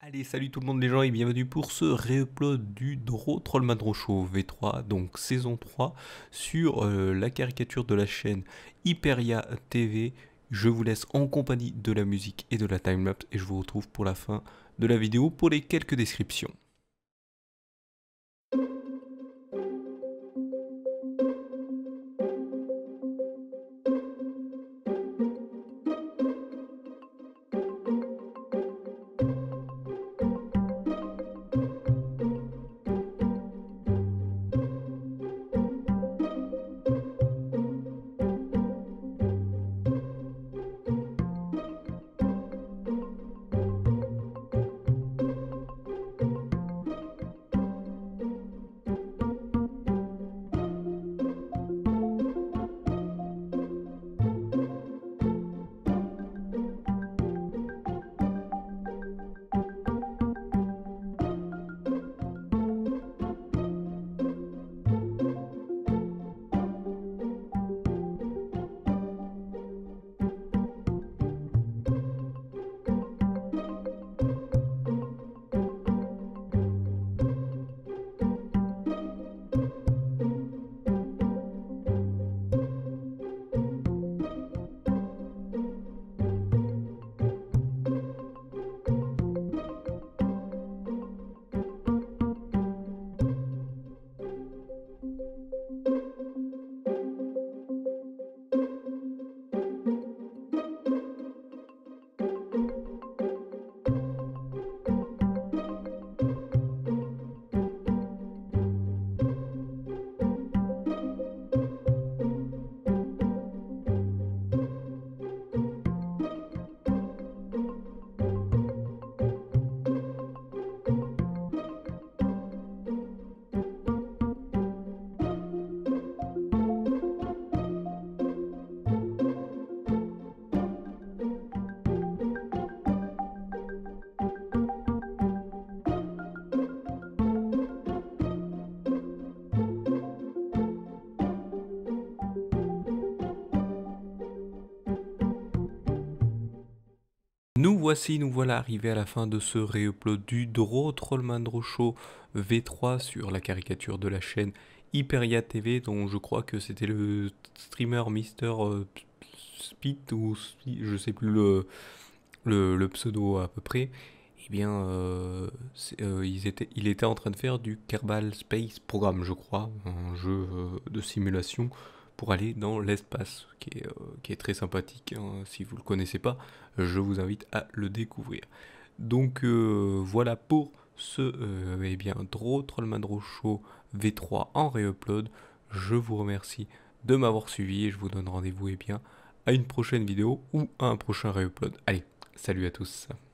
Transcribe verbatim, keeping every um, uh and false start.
Allez, salut tout le monde les gens et bienvenue pour ce réupload du Draw Trollman Draw Show V trois, donc saison trois, sur euh, la caricature de la chaîne Hyperia T V. Je vous laisse en compagnie de la musique et de la timelapse et je vous retrouve pour la fin de la vidéo pour les quelques descriptions. Nous voici, nous voilà arrivés à la fin de ce réupload du Draw Trollman Draw Show V trois sur la caricature de la chaîne Hyperia T V, dont je crois que c'était le streamer Mister euh, Speed ou Spi- je sais plus le, le, le pseudo à peu près. Eh bien, euh, c'est- euh, ils étaient, il était en train de faire du Kerbal Space Program, je crois, un jeu euh, de simulation pour aller dans l'espace, qui est, euh, qui est très sympathique, hein. Si vous ne le connaissez pas, je vous invite à le découvrir. Donc euh, voilà pour ce euh, eh bien, Draw Trollman Draw Show V trois en réupload. Je vous remercie de m'avoir suivi et je vous donne rendez-vous eh bien, à une prochaine vidéo ou à un prochain réupload. Allez, salut à tous.